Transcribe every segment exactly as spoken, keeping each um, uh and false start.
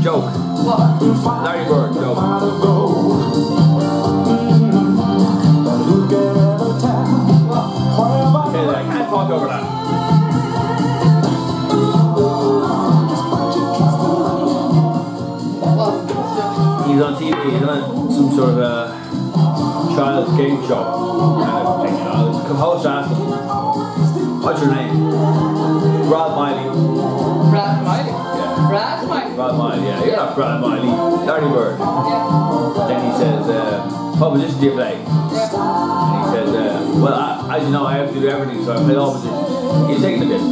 Joke. What? Larry Bird, joke. Okay, I can't talk over that. What? He's on T V, he's on some sort of uh, child's game show. Kind of thing, you know. The host asked him, what's your name? Rod Miley. Brad Miley? Yeah. Brad Miley? Brad Miley, yeah. You're not Brad Miley. Larry Bird. Yeah. Then he says, uh, what position do you play? Yeah. And he says, uh, well, I, as you know, I have to do everything, so I play all positions. He's taking the piss.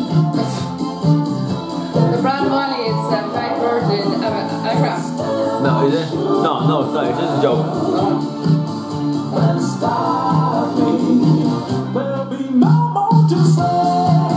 The Brad Miley is uh, Black Bird in Agram. No, is it? No, no, it's not. It's just a joke. There'll be no more to say.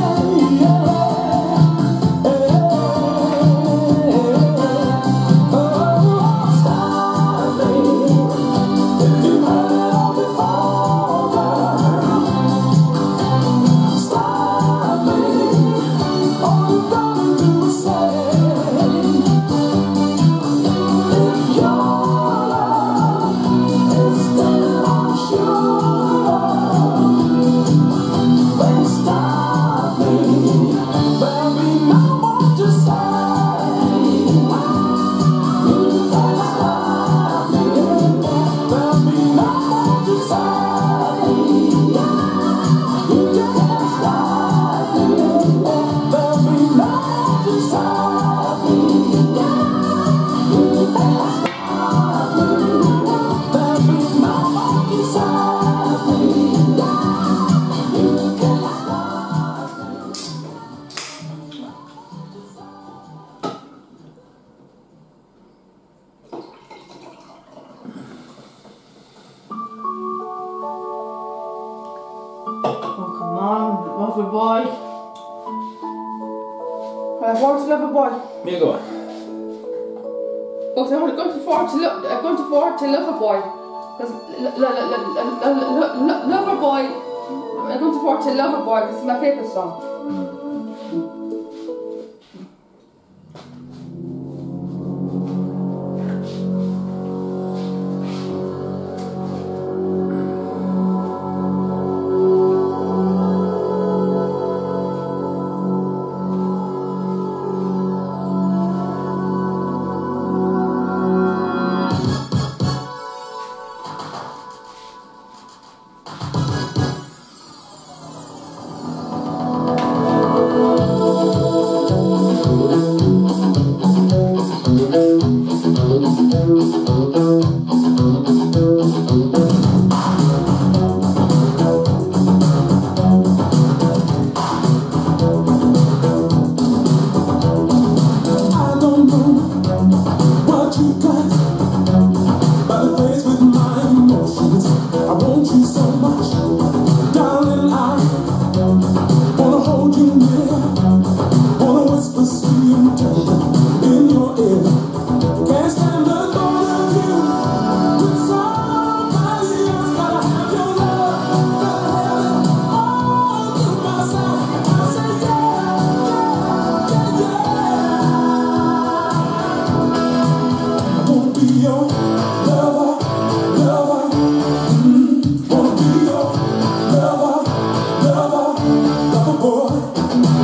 Lovely boy. I want to love a boy. You go. Look, I'm going to forward to look. I'm going to forward to love a boy. Because love a boy. I'm going to forward to love a boy because it's my favourite song. Boy.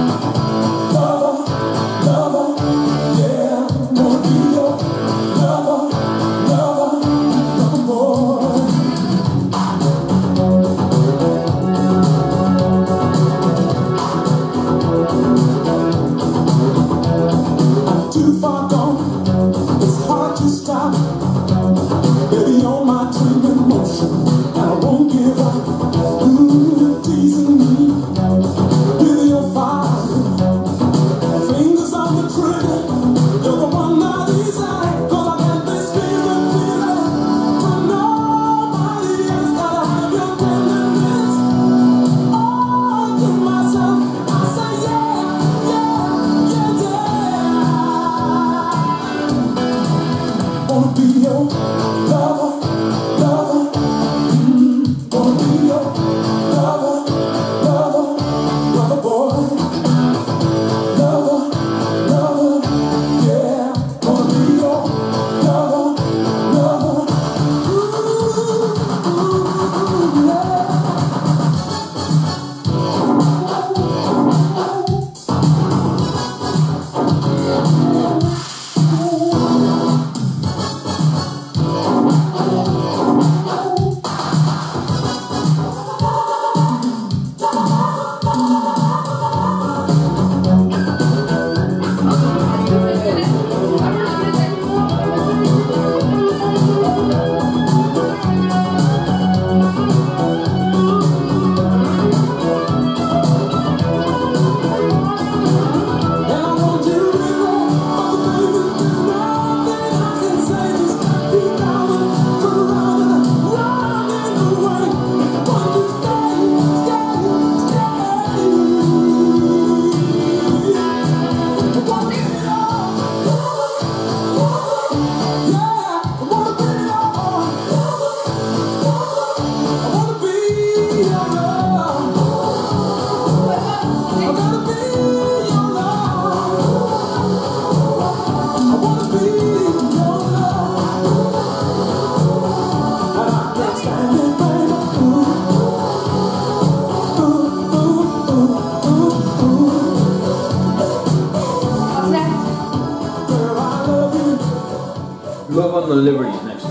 on the Liberties next.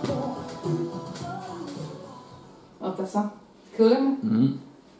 What's that song? Cool, isn't it? Mm-hmm.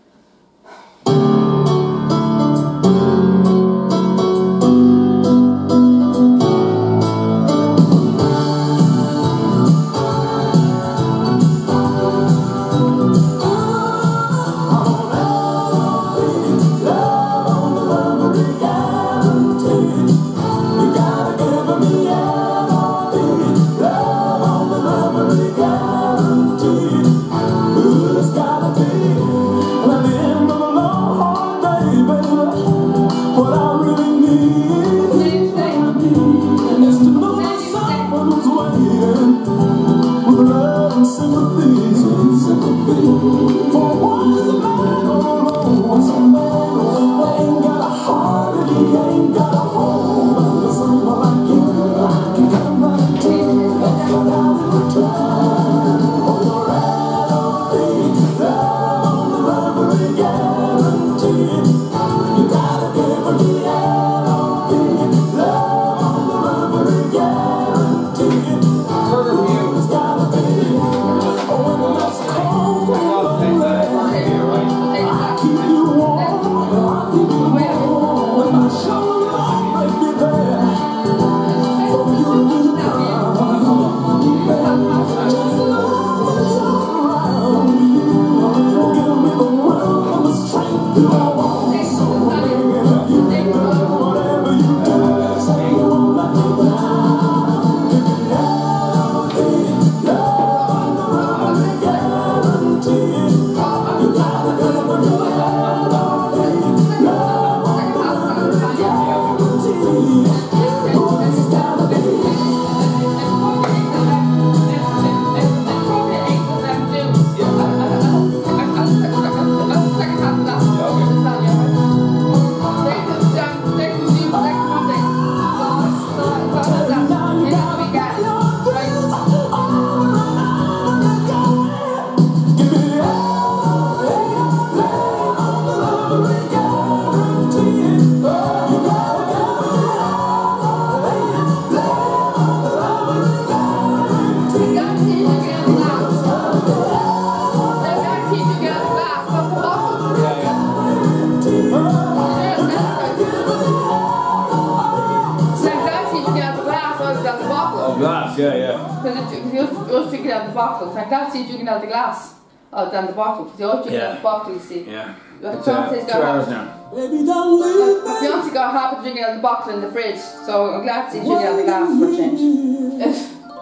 Glass, yeah, yeah. Because you always drink it out of the bottle. It's like that's you drinking out of the glass. Oh, down the bottle. Because you always drink it out of the bottle, you see. Yeah. Like It's uh, two hours now. Baby, don't leave me. Beyonce got a habit of drinking out of the bottle in the fridge, so I'm glad to see you drinking out of the glass for a change. Is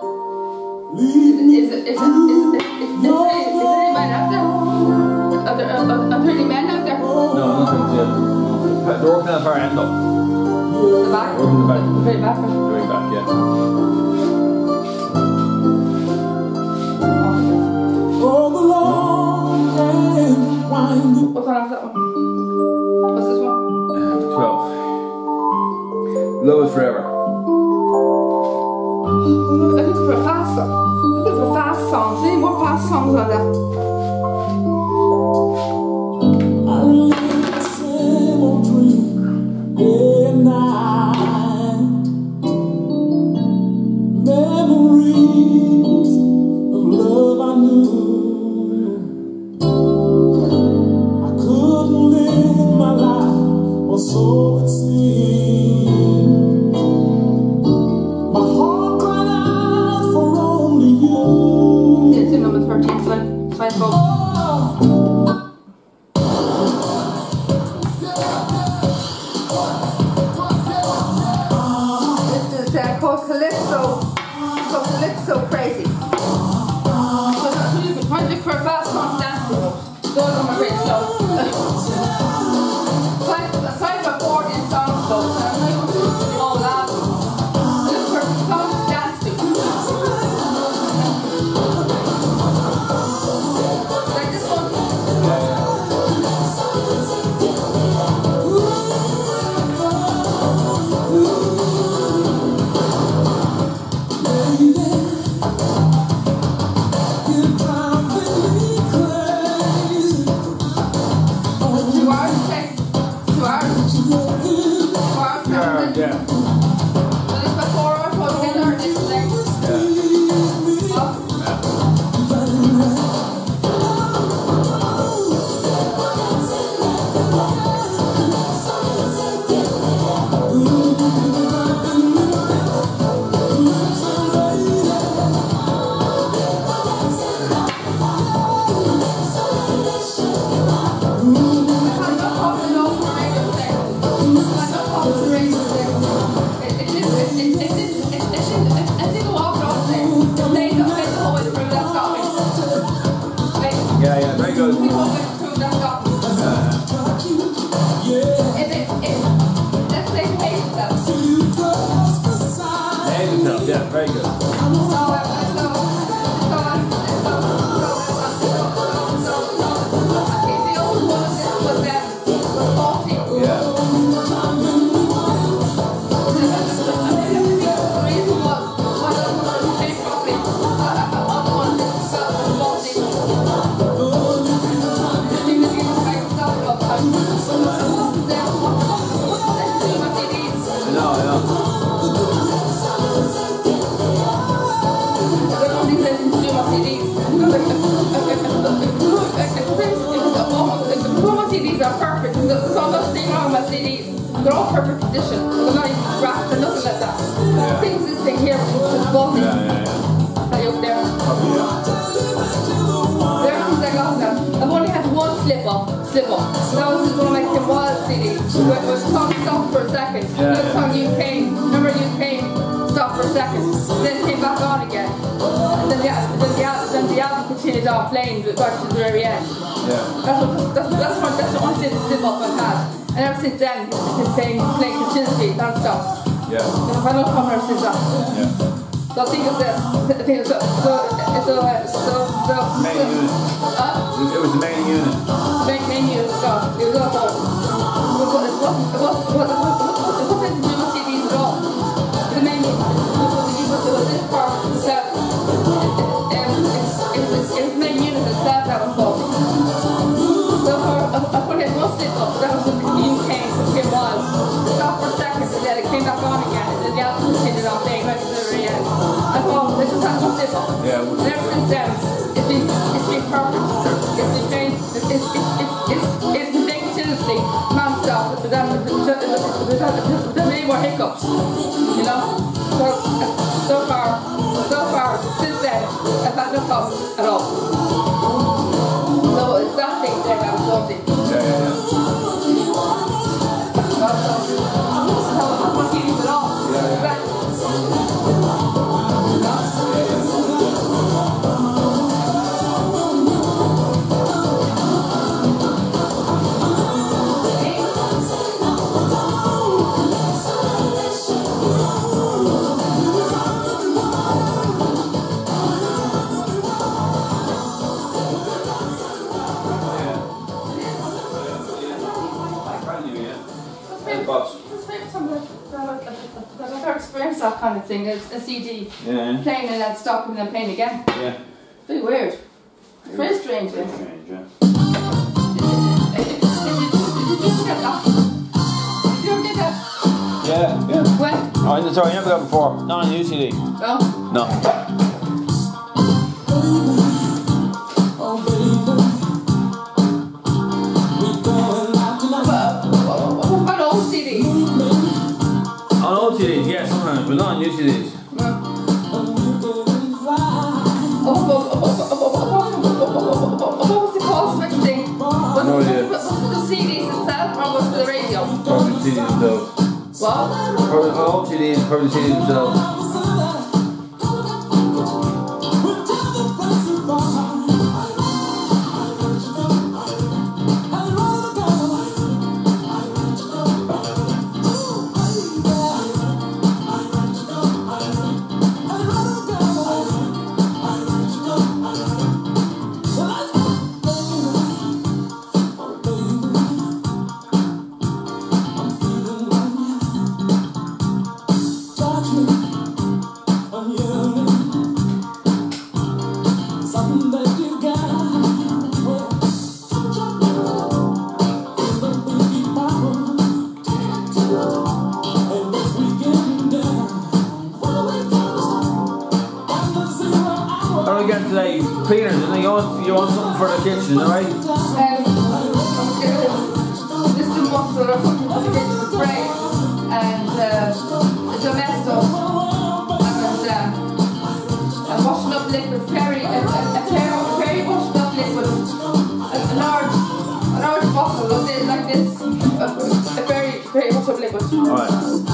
it, is it, is it, is it, is it, is it any men out there? Are there, are, are there any men out there? No, nothing's yet. They're working at the far end though. The back? We're in the back. The very back. The very back, yeah. Oh, the long and winding. What's on after that one? What's this one? And twelve. Love is forever. I'm looking for a fast song. I'm looking for fast songs. Any more fast songs on that? I live the same old dream day and night. Memories of love I knew. I couldn't live my life, or so it seemed. My heart cried out for only you. It's in number thirteen, so so I spoke. This is uh, called Calypso. So Calypso Crazy. So that's really good. Try to look for a fast song dance to. Those are my great slow. Aside from fourteen songs though, so I'm not going to do all that. Look for a song to dance to. Like this one. Two hours, okay? Two hours. Four hours. Yeah, yeah. So this was four hours altogether, this is like. Yeah. they're all perfect condition. They're not even scratched or nothing like that. Yeah. Things this thing here, this button. Yeah, yeah, yeah. That you up there. Probably, yeah. There since I got them. I've only had one slip up, slip up. That was just one of my Kim Wilde C Ds. It was song stopped for a second. Yeah, The yeah. song You Came, remember You Came, stopped for a second. Then it came back on again. And then the, then the, al- then the album continued on playing right to the very end. Yeah. That's what, that's, that's what, that's the only slip up I've had. And ever since then, he's been playing, playing continuously, non-stop. Yeah. I've had no problem ever since that. Yeah. So I think it's the, I think it's the, so, it's the, so, so, Main unit. Huh? It was the main unit. Main menu was gone. It was also, it wasn't, it wasn't, it wasn't, it wasn't, it wasn't to do with C Ds at all. The menu, it was, it was, it was this part itself. It, it, it, was, it was the main unit itself that was faulty. So for, I put in one slip up, that was when you came, it was. It stopped for a second and then it came back on again and then the album continued on playing right to the very end. I thought, this is how one slip up. Yeah. And ever since then, it's been, it's been perfect. It's been playing, it's, it's, it's, it's, it's been playing continuously, non-stop, without, without, without, without any more hiccups, you know? So, so far, so far, since then, I've had no problems at all. So it's that thing there that was faulty. Yeah, yeah, yeah. That's what he needs at all. Yeah, yeah. Exactly. Box. I've never experienced that kind of thing, a, a C D Yeah. playing and then stopping and then playing again. Yeah. Very weird. Very strange. Very Did strange, yeah. you ever get that? Did you ever get that? Yeah, yeah. When? Oh, sorry, never got before. Not on U C D. No? No. What about old C Ds? On old C Ds, yeah, sometimes, but not on U C Ds. What was the cost of everything? Was No it idea. was it the C Ds itself or was it the radio? Probably the C Ds themselves. What? Probably, on old C Ds, probably the C Ds themselves. How are we getting today? Cleaners, and you want, you want something for the kitchen, alright? Um, this is the muscle or something for the kitchen spray and uh, a Domesto and um, a washing up liquid, fairy, a, a, a fairy, fairy washing up liquid, a, a large, a large bottle of this, like this, a, a very, very washing up liquid. Alright.